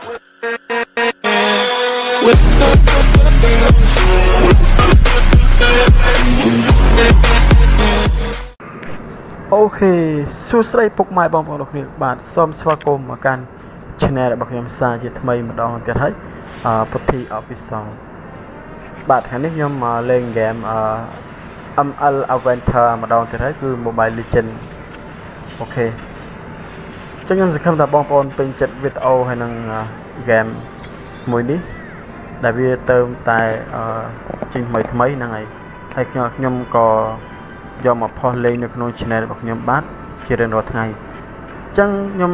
អូខេសួស្តីពុកម៉ែបងប្អូនគ្នាបាទសូមស្វាគមន៍មកកាន់ channel របស់ខ្ញុំសាជាថ្មីម្ដងទៀតហើយពុទ្ធី official បាទថ្ងៃនេះខ្ញុំលេងហ្គេមML Adventure ម្ដងទៀតហើយគឺ Mobile Legend អូខេចឹងខ្ញុំសង្ឃឹមថាបងប្អូនពេញចិត្តវីដេអូហើយនឹងហ្គេមមួយនេះដែលវាទៅតែចេញថ្មីហ្នឹងហើយខ្ញុំក៏យកមកផុសលេងនៅក្នុង channel របស់ខ្ញុំបាទជារៀងរាល់ថ្ងៃអញ្ចឹងខ្ញុំ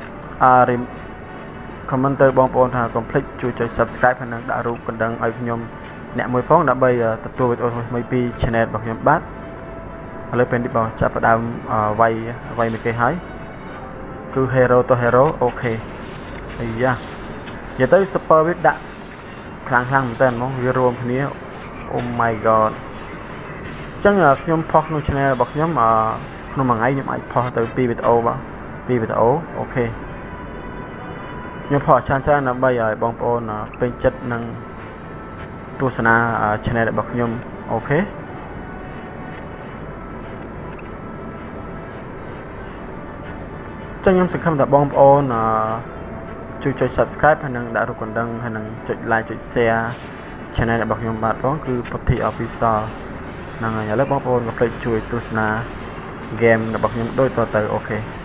comment ទៅបងប្អូនថាកុំភ្លេចជួយចុច subscribe ហើយនឹងដាក់រូបកណ្ដឹងឲ្យខ្ញុំអ្នកមួយផងដើម្បីទទួលវីដេអូថ្មីពី channel របស់ខ្ញុំបាទឥឡូវពេលនេះបងចាប់ផ្ដើមវាយមួយគេហើយគឺ hero ទៅ hero អូខេអាយ៉ានិយាយទៅ super វាដាក់ខ្លាំងមែនតើហ្មងវារួមគ្នា Oh my god ចឹងខ្ញុំផុសក្នុង channel របស់ខ្ញុំក្នុងមួយថ្ងៃខ្ញុំអាចផុសទៅ2វីដេអូបាទ2វីដេអូអូខេខ្ញុំផុសច្រើនដើម្បីឲ្យបងប្អូនពេញចិត្តនឹងទស្សនា channel របស់ខ្ញុំអូខេចឹងខ្ញុំសង្ឃឹមថាបងប្អូនជួយចុច subscribe ហើយនឹងដាក់រូបកណ្ដឹងហើយនឹងចុច like ចុច share channel របស់ខ្ញុំបាទផងគឺពុទ្ធី official ហ្នឹងហើយឥឡូវបងប្អូនកុំភ្លេចជួយទស្សនា game របស់ខ្ញុំដូចតទៅអូខេ